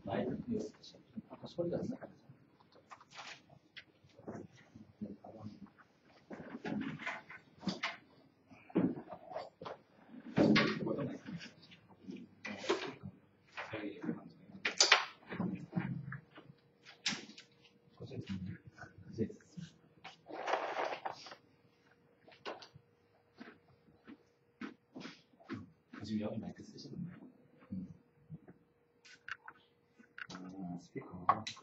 마이크 아까 소리가 안 나. 지금 여기 마이크 쓰시는 거예요? 스피커.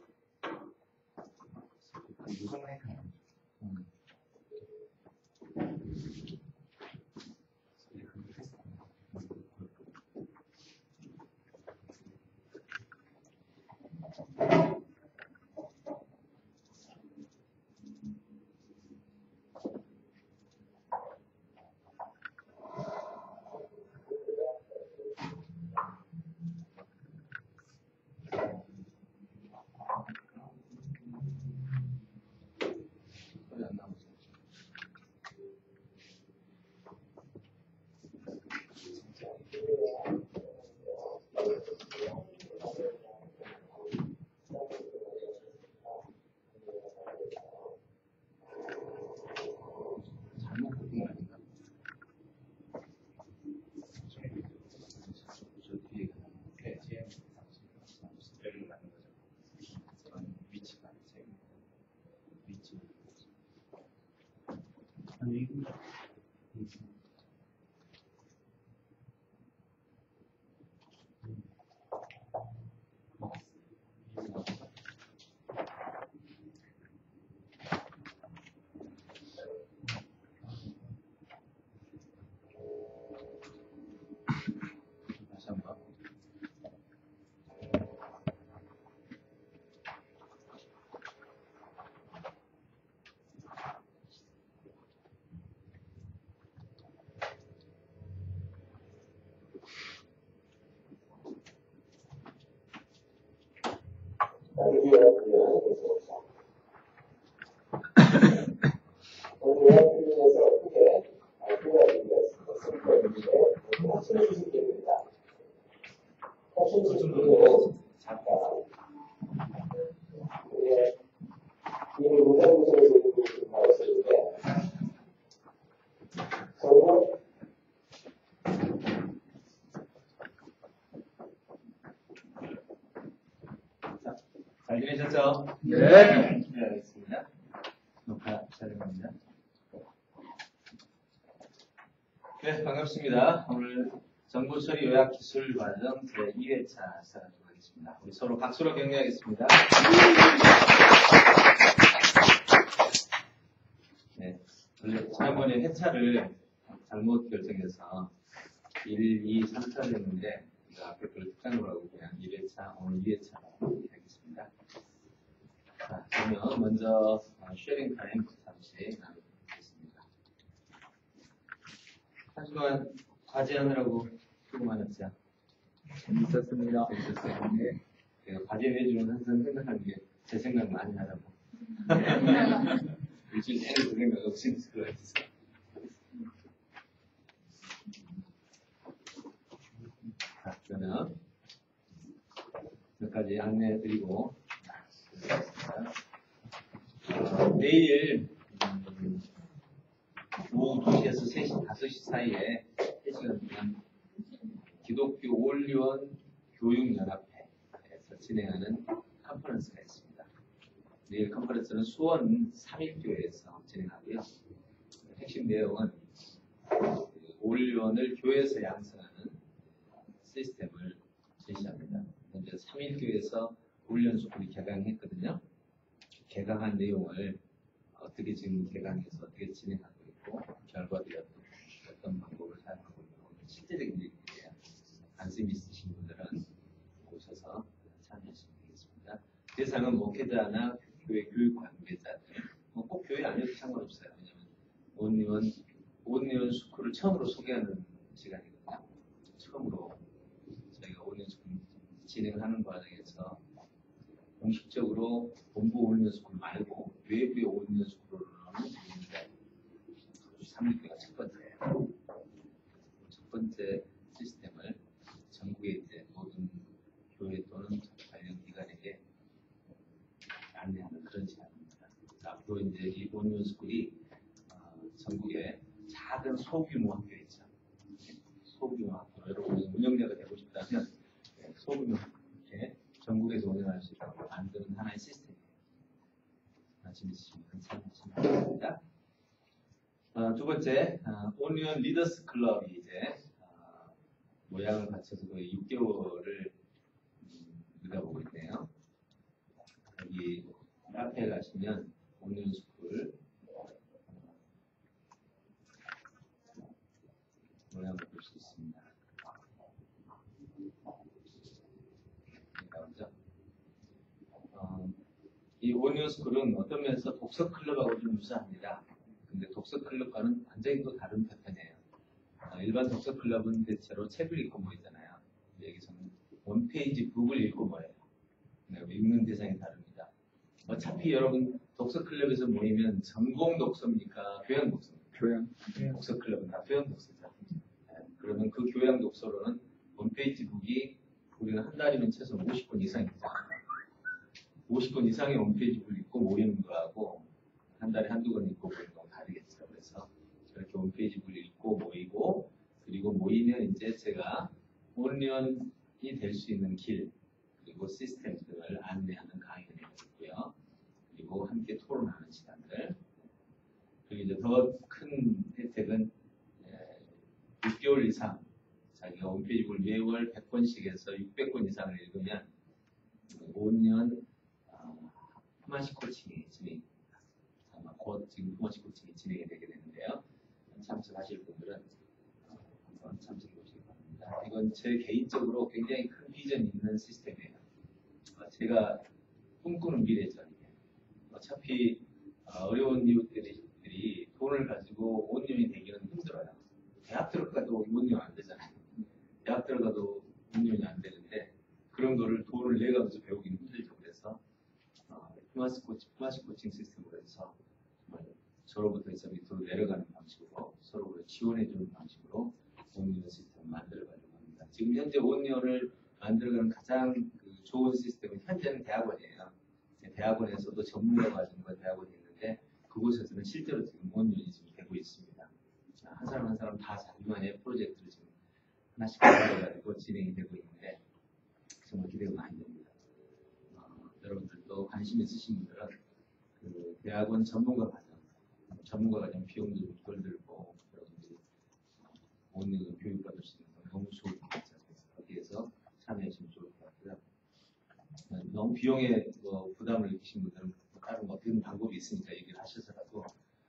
무선 마이크는 아니죠. 잘 지내셨죠? 네. 네, 알겠습니다. 녹화 촬영합니다. 네, 반갑습니다. 오늘 정보처리 요약기술 과정 제2회차 시작하도록 하겠습니다. 우리 서로 박수로 격려하겠습니다. 네, 원래 지난번에 회차를 잘못 결정해서 1, 2, 3차를 했는데 앞에 그걸 특강으로 하고 그냥 1회차, 오늘 2회차로 하겠습니다. 자, 그러면 먼저 쉐어링 타임 잠시 나누겠습니다. 한 시간 과제하느라고 수고 많았죠? 재밌었습니다. 재밌었어요. 네. 제가 과제 내주면 항상 생각하는 게 제 생각 많이 하라고. 일주일 내내 그 생각 없이 들어있어요. 자, 그러면 몇 가지 안내해드리고 내일 오후 2시에서 3시, 5시 사이에 3시간 동안 기독교 올리원 교육연합회에서 진행하는 컨퍼런스가 있습니다. 내일 컨퍼런스는 수원 3일교회에서 진행하고요. 핵심 내용은 올리원을 교회에서 양성하는 시스템을 제시합니다. 먼저 3일교회에서 올리원 스쿨이 개강했거든요. 개강한 내용을 어떻게 지금 개강해서 어떻게 진행하고 있고 결과들이 어떤 방법을 사용하고 있고 실제적인 얘기들이에요. 관심 있으신 분들은 오셔서 참여하시면 되겠습니다. 대상은 목회자나 교회 교육 관계자들, 꼭 교회 아니어도 상관없어요. 왜냐하면 온리원 스쿨을 처음으로 소개하는 시간이거든요. 처음으로 저희가 온리원 스쿨 진행을 하는 과정에서 공식적으로 본부 온리원 스쿨 말고 외부의 온리원 스쿨로는 있는데 3일교가 첫 번째예요. 첫 번째 시스템을 전국의 이제 모든 교회 또는 관련 이 온리온스쿨이 전국에 작은 소규모 학교 있죠. 소규모 학교. 여러분이 운영자가 되고 싶다면 소규모 이렇게 전국에서 운영할 수 있도록 만드는 하나의 시스템이에요. 관심 있으시면 참고하시면 됩니다. 두 번째, 온리온 리더스 클럽이 이제 모양을 갖춰서 거의 6개월을 읽어보고 있네요. 여기 카페에 가시면 온리온 스쿨 모양을 볼 수 있습니다. 나오죠? 이 온리온 스쿨은 어떤 면에서 독서 클럽하고 좀 유사합니다. 근데 독서 클럽과는 완전히 또 다른 패턴이에요. 일반 독서 클럽은 대체로 책을 읽고 모이잖아요. 여기서는 원페이지 북을 읽고 모여요. 읽는 대상이 다릅니다. 어차피 여러분 독서 클럽에서 모이면 전공 독서입니까? 교양 독서입니까? 교양. 독서 클럽은 다 교양 독서죠. 그러면 그 교양 독서로는 원페이지 북이 우리는 한 달이면 최소 50권 이상입니다. 50권 이상의 원페이지 북을 읽고 모이는 거하고 한 달에 한두 권 읽고 모이는 건 다르겠죠. 그래서 저렇게 홈페이지 북을 읽고 모이고, 그리고 모이면 이제 제가 온리온이 될 수 있는 길, 그리고 시스템 등을 안내하는 강의를 해드리고요. 그리고 함께 토론하는 시간들. 그리고 이제 더 큰 혜택은 6개월 이상 자기가 홈페이지 북을 매월 100권씩에서 600권 이상을 읽으면 5년 하마시 코칭이 진행됩니다. 아마 곧 지금 하마시 코칭이 진행이 되게 되는데요. 참석하실 분들은 한번 참석해 보시기 바랍니다. 이건 제 개인적으로 굉장히 큰 비전이 있는 시스템이에요. 제가 꿈꾸는 미래죠. 이게. 어차피 어려운 이웃들이 돈을 가지고 온리온이 되기는 힘들어요. 대학 들어가도 온리온 안 되잖아요. 대학 들어가도 온리온이 안 되는데 그런 거를 돈을 내가면서 배우기는 힘들죠. 그래서 플라시 코칭 시스템으로 해서 서로부터 해서 밑으로 내려가는 방식으로 서로 지원해주는 방식으로 온리온 시스템을 만들어가려고 합니다. 지금 현재 온리온을 만들어가는 가장 좋은 시스템은 현재는 대학원이에요. 대학원에서도 전문가 과정과 대학원이 있는데 그곳에서는 실제로 지금 온리온이 지금 되고 있습니다. 한 사람 한 사람 다 자기만의 프로젝트를 지금 하나씩 만들어가지고 진행이 되고 있는데 정말 기대가 많이 됩니다. 여러분들도 관심 있으신 분들은 그 대학원 전문가 과정 비용도 좀 덜 들고 여러분들이 온리온 교육받을 수 있는 건 너무 좋을 것 같아요. 거기에서 참여하시면 좋을 것 같고요. 너무 비용에 부담을 느끼신 분들은 다른 어떤 방법이 있으니까 얘기를 하셔서라도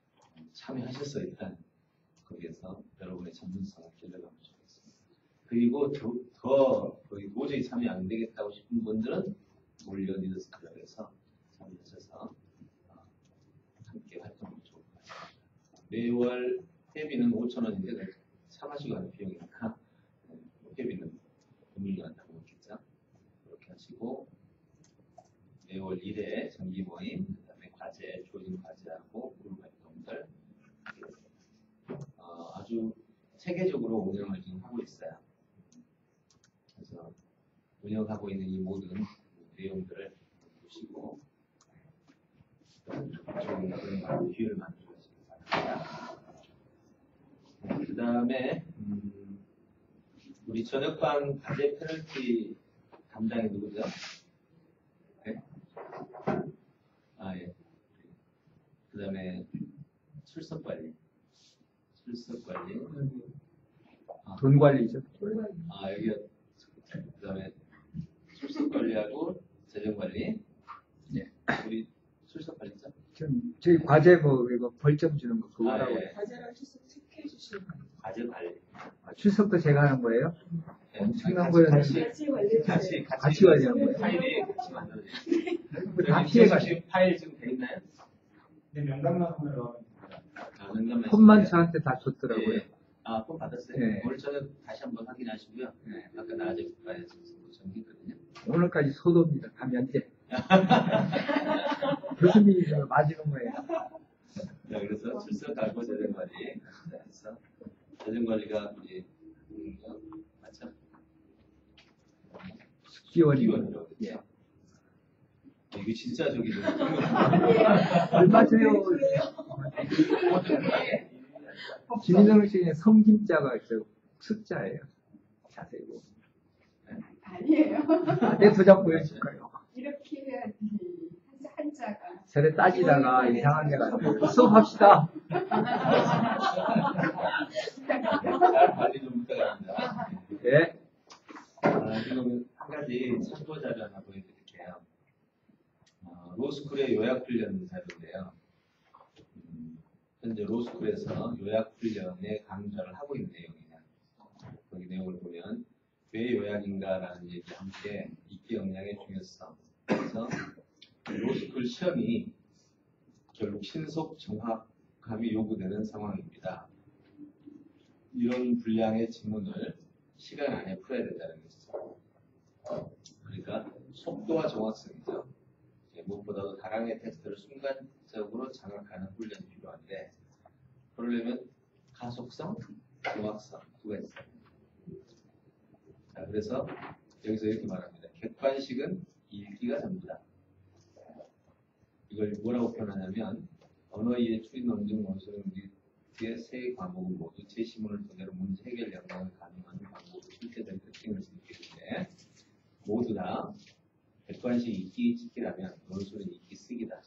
참여하셔서 일단 거기에서 여러분의 전문성을 길러가면 좋겠습니다. 그리고 더 도저히 참여 안 되겠다고 싶은 분들은 온리온 리더스 클럽에서 참여하셔서 함께 활동하면 좋을 것 같습니다. 매월 회비는 5,000원인데 참하시고 하는 비용이니까 회비는 금융이 한다고 했겠죠. 그렇게 하시고 매월 1회 정기 모임, 그 다음에 과제, 조진 과제하고 그룹 활동들 아주 체계적으로 운영을 지금 하고 있어요. 그래서 운영하고 있는 이 모든 내용들을 보시고 좋은 그런 기회를 만들어 주시기 바랍니다. 그 다음에 우리 저녁반 과제 페널티 담당이 누구죠? 네? 예. 그 다음에 출석 관리. 돈 관리죠. 여기가 그 다음에 출석 관리하고 재정 관리. 네. 우리 출석 관리죠? 저희 과제 이거 벌점 주는 거 그거 하라고. 과제랑 출석 체크해 주시는 거예요. 과제 관리. 출석도 제가 하는 거예요? 네, 엄청난 같이 거였는데. 같이 관리해 같이 주세요. 관리하는 거예요? 파일이 같이 만들어져요. 다 피해가지고. 파일 지금 돼 있나요? 네, 명단만 하면 명단만 폰만 있으면. 저한테 다 줬더라고요. 예. 폰 받았어요? 네. 오늘 저녁 다시 한번 확인하시고요. 네. 아까 낮에 국가에서 정리했거든요. 오늘까지 소도입니다. 다 면제. 교수님이 맞으는 거예요. 자, 그래서 출석하고 재정관리 해서 재정관리가 우리 맞죠? 숙지원이. 기원이라고 예. 그랬죠. 이거 진짜 저기 얼마 전에 김인성 씨의 성김자가 저 숫자예요. 자세히 보면. 아니에요. 내 도장 보여줄까요? 이렇게 해야지. 한자가. 저래 따지다가 이상한 데가 수업합시다. 관리 좀 부탁드립니다. 네. 지금 한 가지 참고 자료 하나 보여드릴게요. 로스쿨의 요약훈련 자료인데요. 현재 로스쿨에서 요약훈련의 강좌를 하고 있는 내용이에요. 거기 내용을 보면 왜 요약인가라는 얘기와 함께 읽기 역량의 중요성. 그래서 로스쿨 시험이 결국 신속 정확함이 요구되는 상황입니다. 이런 분량의 지문을 시간 안에 풀어야 된다는 것이죠. 그러니까 속도와 정확성이죠. 무엇보다도 다량의 텍스트를 순간적으로 장악하는 훈련이 필요한데 그러려면 가속성, 정확성 두 가지 있습니다. 자, 그래서 여기서 이렇게 말합니다. 객관식은 읽기가 전부다. 이걸 뭐라고 표현하냐면 언어의 추리, 논증, 원소리, 문제의 세 과목은 모두 제시문을 토대로 문제 해결 역량을 가능하는 방법으로 실제된 특징을 지니는데 모두 다 객관식 읽기 찍기라면 논술은 읽기 쓰기다.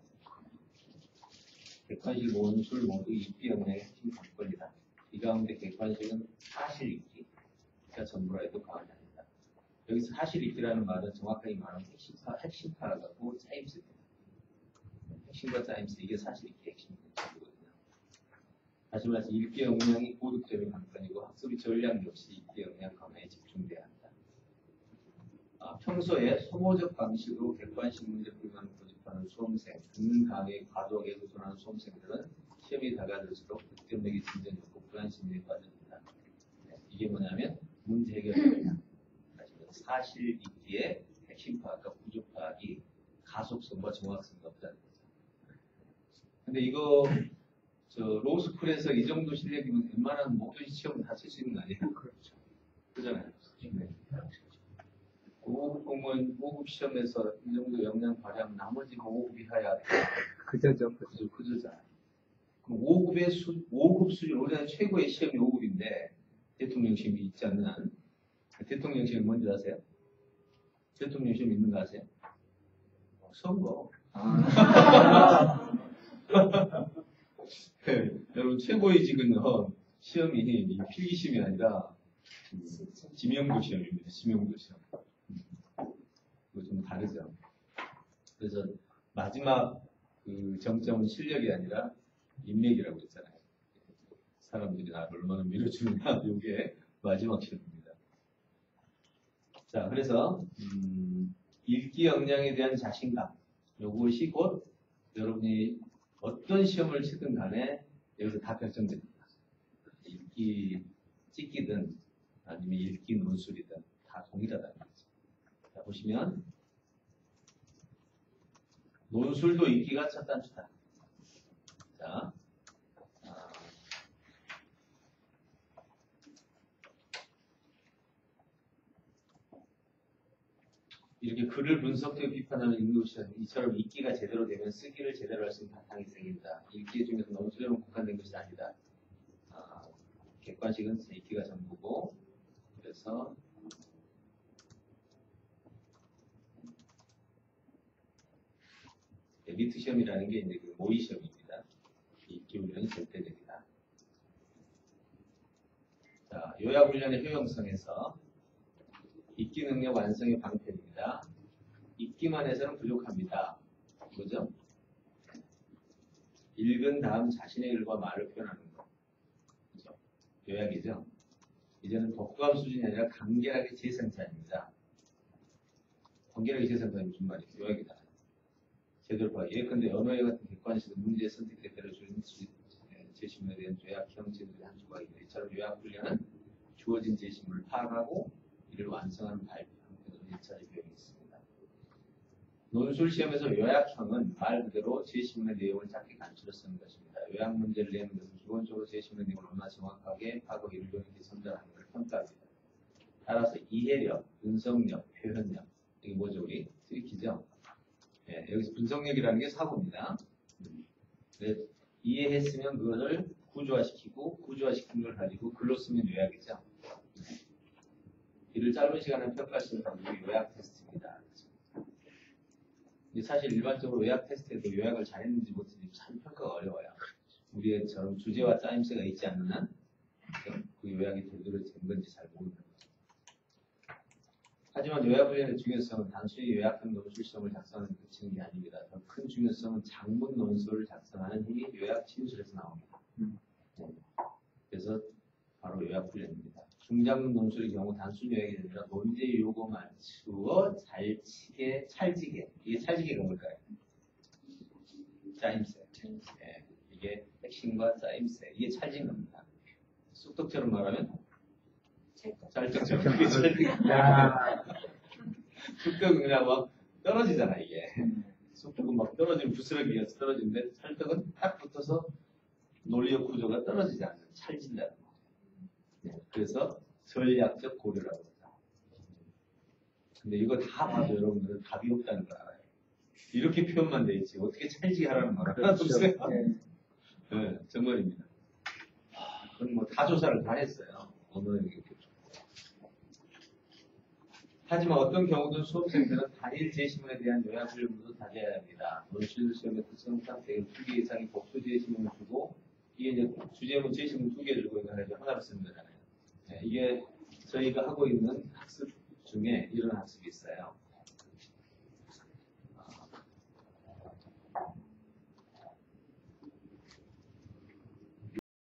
객관식 논술 모두 읽기 역량의 핵심 관건이다. 이 가운데 객관식은 사실 읽기가 전부라 해도 과언이 아니다. 여기서 사실 읽기라는 말은 정확하게 말하면 핵심 파악하고 짜임새입니다. 핵심과 짜임새 이게 사실 읽기 핵심이거든요. 다시 말해서 읽기 역량이 고득점이 관건이고 학습의 전략 역시 읽기 역량 강화에 집중돼야 한다. 평소에 소모적 방식으로 객관식 문제 풀이만 고집하는 수험생, 듣는 강의 과도하게 도전하는 수험생들은 시험이 다가갈수록 득점력이 진전이 없고 불안 심리에 빠집니다. 이게 뭐냐면 문제 해결 역량. 사실 읽기의 핵심 파악과 구조 파악이 가속성과 정확성이 없다는 거죠. 근데 이거 로스쿨에서 이 정도 실력이면 웬만한 모든 시험을 다 칠 수 있는 거 아니에요? 그렇죠. 그잖아요. 네. 5급 공무원 5급 시험에서 이 정도 역량 발휘하면 나머지 5급 이하야 그저죠. 그저잖아요. 그럼 5급 수준 우리나라 최고의 시험이 5급인데 대통령 시험이 있지 않는 한 대통령 시험이 뭔지 아세요? 대통령 시험 있는 거 아세요? 선거. 네, 여러분 최고의 지금 시험이 필기 시험이 아니라 지명도 시험입니다. 지명도 시험. 이거 좀 다르죠. 그래서 마지막 그 정점은 실력이 아니라 인맥이라고 했잖아요. 사람들이 나를 얼마나 밀어주느냐 이게 마지막 시험입니다. 자, 그래서 읽기 역량에 대한 자신감 이것이 곧 여러분이 어떤 시험을 치든 간에 여기서 다 결정됩니다. 읽기 찍기든 아니면 읽기 논술이든 다 동일하다는 거죠. 자, 보시면 논술도 읽기가 첫 단추다. 자, 이렇게 글을 분석하고 비판하는 인도시는 이처럼 읽기가 제대로 되면 쓰기를 제대로 할 수 있는 바탕이 생긴다. 읽기 중에서 논술에만 국한된 것이 아니다. 객관식은 읽기가 전부고 그래서 리트 시험이라는 게 이제 그 모의 시험입니다. 읽기 훈련이 절대적이다. 자, 요약 훈련의 효용성에서 읽기 능력 완성의 방편입니다. 읽기만 해서는 부족합니다. 그죠? 읽은 다음 자신의 글과 말을 표현하는 것. 그죠? 요약이죠? 이제는 독후감 수준이 아니라 간결하게 재생산입니다. 간결하게 재생산이 무슨 말이에요? 요약이다. 제대로 봐. 예컨대 언어의 같은 객관식 문제의 선택에 따라 주는 제시문에 대한 요약형 제도의 한 조각입니다. 이처럼 요약 훈련은 주어진 제시문을 파악하고 이를 완성하는 발표 형태로 1차적 비용이 있습니다. 논술 시험에서 요약형은 말 그대로 제시문의 내용을 짧게 간추려 쓰는 것입니다. 요약 문제를 내는 것은 기본적으로 제시문의 내용을 얼마나 정확하게 파악하고 이를 용익히 전달하는 것을 평가합니다. 따라서 이해력, 분석력, 표현력 이게 뭐죠? 우리 트리키죠? 네, 여기서 분석력이라는 게 사고입니다. 네, 이해했으면 그거를 구조화시키고 구조화시킨 걸 가지고 글로 쓰면 요약이죠. 이를 짧은 시간에 평가할 수 있는 방법이 요약 테스트입니다. 사실 일반적으로 요약 테스트에도 요약을 잘했는지 못했는지 참 평가가 어려워요. 우리처럼 주제와 짜임새가 있지 않는 한 그 요약이 제대로 된 건지 잘 모르는 거죠. 하지만 요약 훈련의 중요성은 단순히 요약한 논술 시험을 작성하는 그치는 게 아닙니다. 더 큰 중요성은 장문 논술을 작성하는 힘이 요약 진술에서 나옵니다. 그래서 바로 요약 훈련입니다. 중장문 논술의 경우 단순 요약이 아니라 논제 요구 맞추어 찰지게 이게 찰지게가 뭘까요? 짜임새. 예, 이게 핵심과 짜임새 이게 찰진 겁니다. 쑥떡처럼 말하면 짤떡처럼 이게 찰지게. 쑥떡은 그냥 막 떨어지잖아 이게. 쑥떡은 막 떨어지면 부스러기에서 떨어지는데 찰떡은 딱 붙어서 논리적 구조가 떨어지지 않는 찰진다는 거. 네, 그래서 전략적 고려라고 합니다. 근데 이거 다 봐도 여러분들은 답이 없다는 걸 알아요. 이렇게 표현만 돼 있지 어떻게 찰지게 하라는 말 하나도 없어요. 네, 정말입니다. 그건 뭐 다 조사를 다 했어요. 하지만 어떤 경우든 수험생들은 단일 제시문에 대한 요약 훈련도 다져야 합니다. 논술 시험의 특성상 대개 2개 이상의 복수 제시문을 주고 이게 이제 주제문 제시문 2개를 주고 있는 걸 하나로 쓰는 거잖아요. 네, 이게 저희가 하고 있는 학습 중에 이런 학습이 있어요.